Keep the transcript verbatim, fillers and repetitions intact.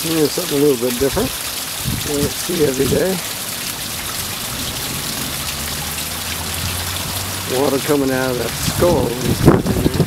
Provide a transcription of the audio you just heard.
Here's something a little bit different. You don't see every day. Water coming out of that skull.